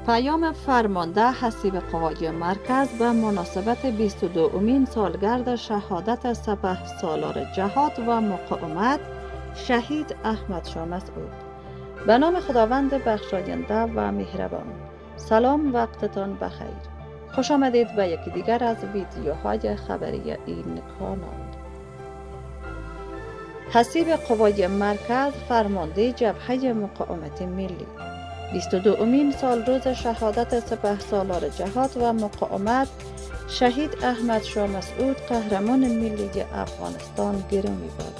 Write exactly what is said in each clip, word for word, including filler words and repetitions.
پیام فرمانده حسیب قوای مرکز به مناسبت بیست و دومین سالگرد شهادت سپهسالار جهاد و مقاومت شهید احمد شاه مسعود. به نام خداوند بخشاینده و مهربان. سلام، وقتتان بخیر. خوش آمدید به یکی دیگر از ویدیوهای خبری این کانال. حسیب قوای مرکز فرمانده جبهه مقاومت ملی، بیست و دومین سال روز شهادت سپهسالار جهاد و مقاومت شهید احمد شاه مسعود قهرمان ملی افغانستان گرامی باد.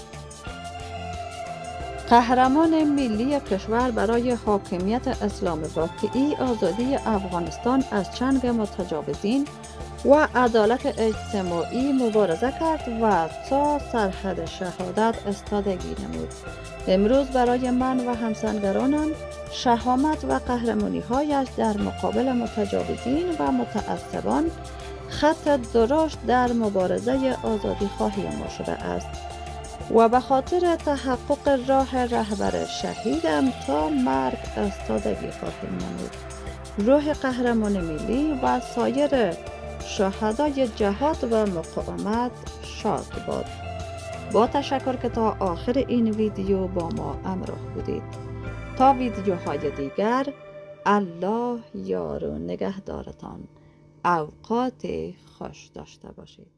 قهرمان ملی کشور برای حاکمیت اسلام واقعی، آزادی افغانستان از چنگ متجاوزین و عدالت اجتماعی مبارزه کرد و تا سرحد شهادت استادگی نمود. امروز برای من و همسنگرانم شهامت و قهرمانی هایش در مقابل متجاوزین و متعصبان خط درشت در مبارزه آزادی خواهی ما شده است و به خاطر تحقق راه رهبر شهیدم تا مرگ استادگی خواهیم نمود. روح قهرمان ملی و سایر شهدای جهاد و مقاومت شاد باد. با تشکر که تا آخر این ویدیو با ما همراه بودید. تا ویدیوهای دیگر، الله یار و نگهدارتان. اوقات خوش داشته باشید.